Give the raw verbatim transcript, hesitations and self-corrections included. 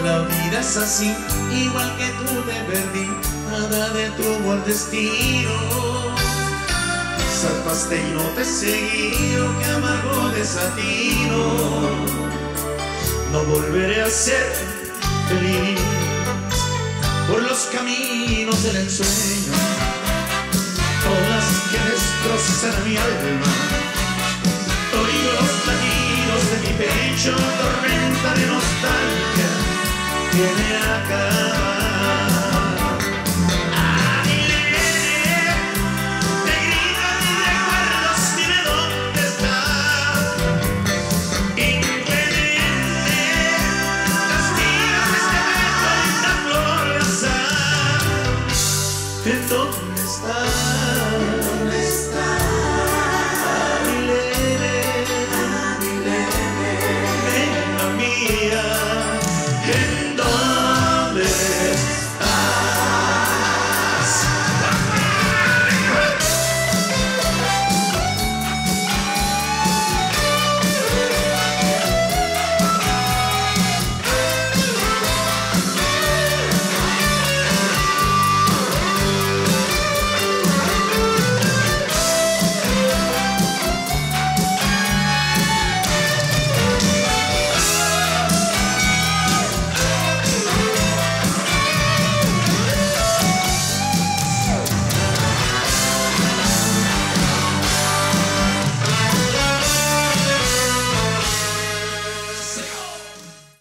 La vida es así, igual que tú te perdí, nada detuvo el destino. Zarpaste y no te seguí, oh, qué amargo desatino. No volveré a ser feliz por los caminos del ensueño, olas que destrozan mi alma. Oigo los latidos de mi pecho, tormenta de nostalgia viene acá.